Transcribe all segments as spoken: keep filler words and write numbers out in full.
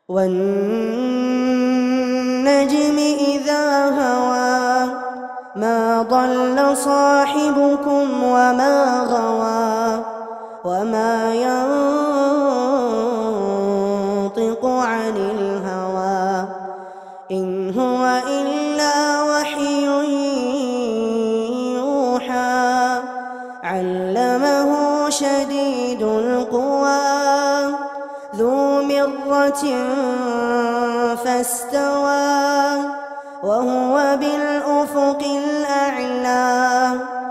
والنجم إذا هوى ما ضل صاحبكم وما غوى وما ينطق عن الهوى إن هو إلا وحي يوحى علمه شديد القوى ذو مرة فاستوى وهو بالأفق الأعلى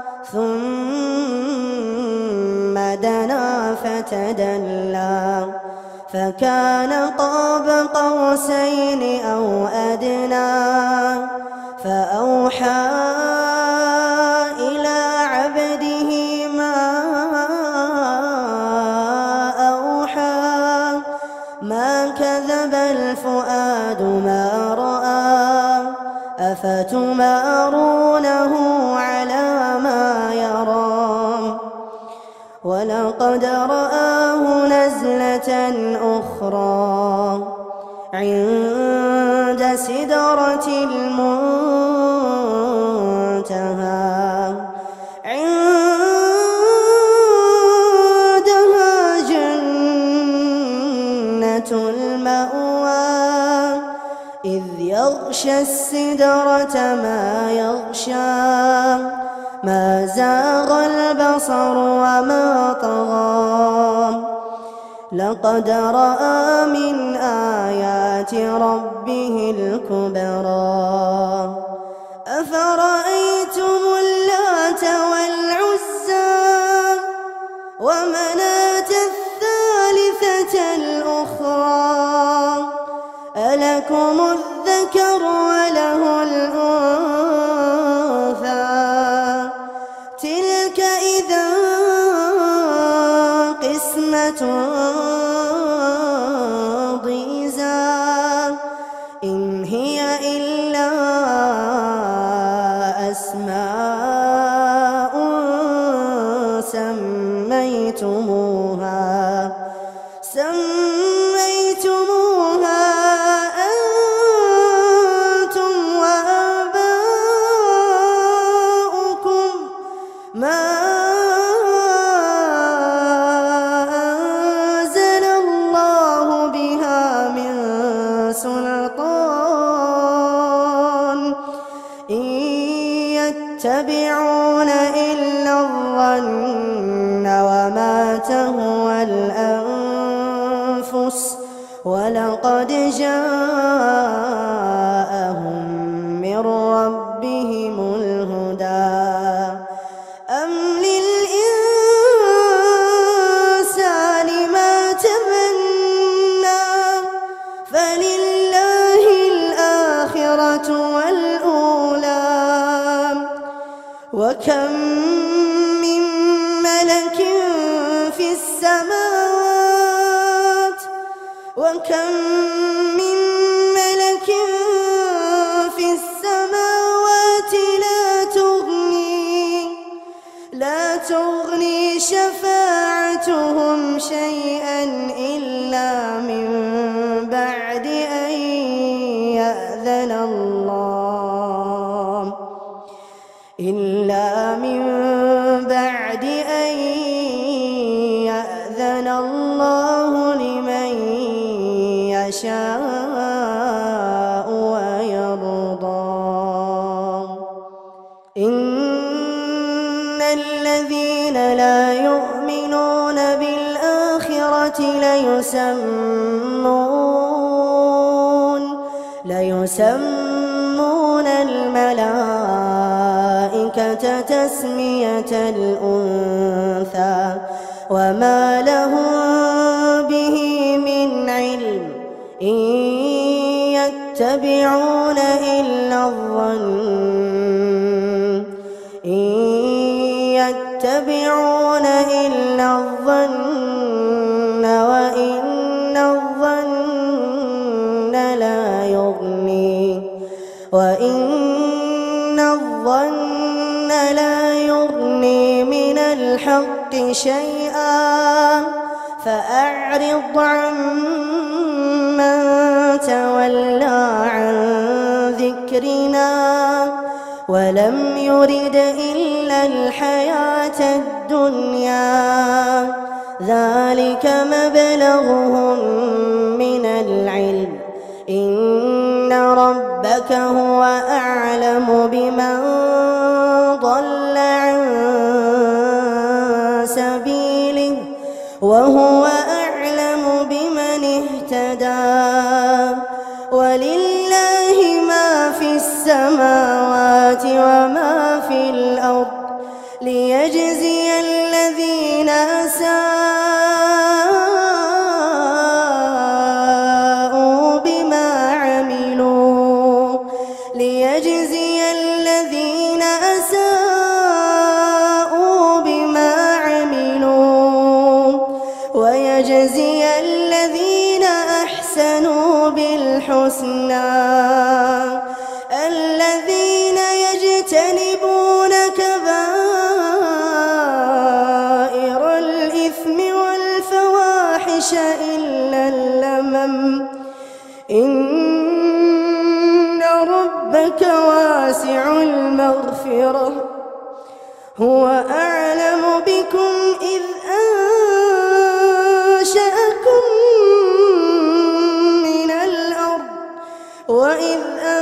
ثم دنا فتدلى فكان قاب قوسين أو أدنى فأوحى إلى عبده ما أوحى ما كذب الفؤاد ما رأى أفتمارونه على ما يرى ولقد رآه نزلة أخرى عند سدرة المنتهى عندها جنة المأوى إذ يغشى السدرة ما يغشى ما زاغ البصر وما طغى لقد رأى من آيات ربه الكبرى أفرأيتم اللات والعزى ومناة الثالثة الأخرى ألكم الذكر وله الأنثى تلك إذا قسمة ضيزى إن هي إلا أسماء سميتموها سميتموها أنتم وآباؤكم ما أنزل الله بها من سلطان إن يتبعون إلا الظن وما تهوى الأنفس ولقد جاءهم من ربهم الهدى أم للإنسان ما تمنى فلله الآخرة والأولى وكم من ملك في السماوات وكم من ملك في السماوات لا تغني لا تغني شفاعتهم شيئا إلا من بعد أن يأذن الله إلا من بعد أن يأذن الله لمن يشاء ويرضى إن الذين لا يؤمنون بالآخرة ليسمون ليسمون الملائكة تسمية الأنثى وما لهم به من علم إن يتبعون إلا الظن إن يتبعون إلا الظن وإن الظن لا يغني وإن الظن لا يغني من الحق شيئا فأعرض عمن وتولى عن ذكرنا ولم يرد إلا الحياة الدنيا ذلك مبلغهم من العلم إن ربك هو أعلم بمن ضل عن سبيله وهو أعلم بمن اهتدى ولله ما في السماوات وما في الأرض ليجزي الذين أساءوا بما عملوا ليجزي الذين أساءوا بما عملوا ويجزي الذين أحسنوا بالحسنى الذين يجتنبون كبائر الإثم والفواحش إلا اللمم إن ربك واسع المغفرة هو أعلم بكم إذ أنشأكم من الأرض وإذ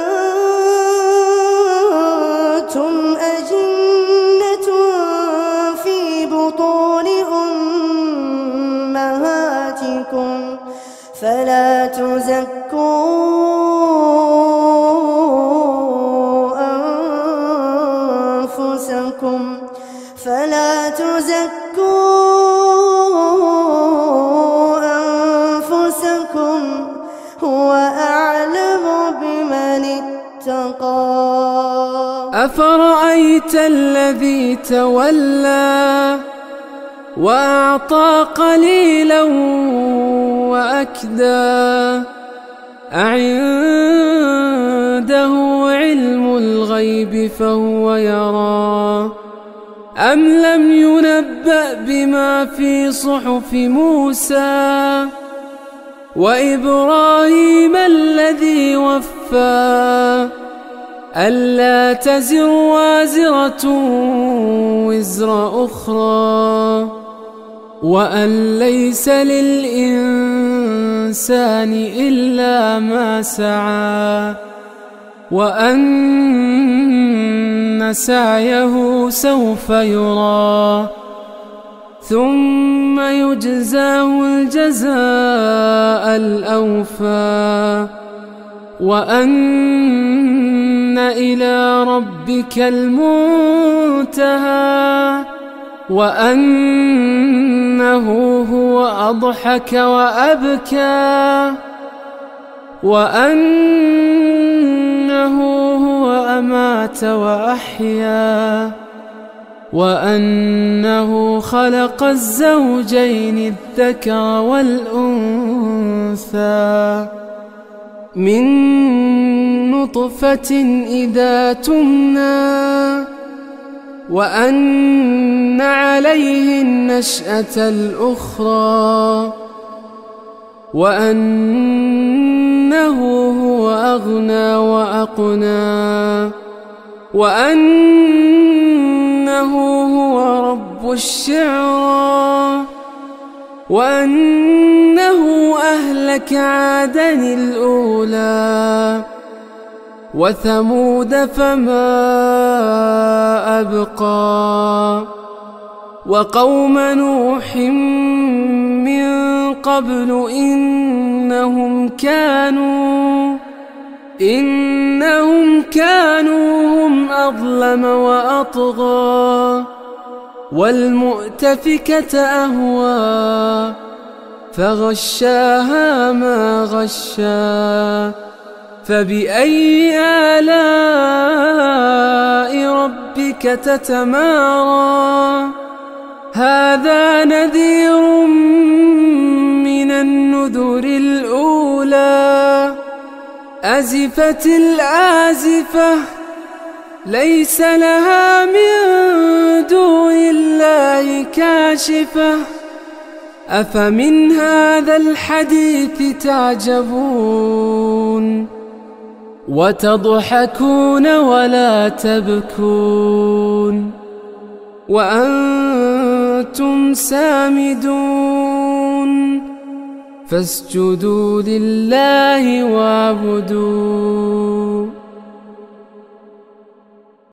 أنتم أجنة في بطون أمهاتكم فلا تزكوا أنفسكم فلا تزكوا أنفسكم هو أعلم بمن اتقى. أفرأيت الذي تولى وأعطى قليلا وأكدى أعنده علم الغيب فهو يرى أم لم ينبأ بما في صحف موسى وإبراهيم الذي وفى ألا تزر وازرة وزر أخرى وأن ليس للإنسان إلا ما سعى وأن سعيه سوف يرى ثم يجزاه الجزاء الأوفى وأن إلى ربك المنتهى وأنه هو أضحك وأبكى وأنه هو أمات وأحيا وأنه خلق الزوجين الذكر والأنثى من نطفة إذا تمنى وأن عليه النشأة الأخرى وأنه هو أغنى وأقنى وأنه هو رب الشعرى وأنه أهلك عادا الأولى وثمود فما أبقى وقوم نوح من قبل إنهم كانوا إنهم كانوا هم أظلم وأطغى والمؤتفكة أهوى فغشاها ما غشا فبأي آلاء ربك تتمارى هذا نذير من النذر الأولى أزفت الآزفة ليس لها من دون الله كاشفة أفمن هذا الحديث تعجبون تخشعون وتضحكون ولا تبكون وأنتم سامدون فاسجدوا لله واعبدوا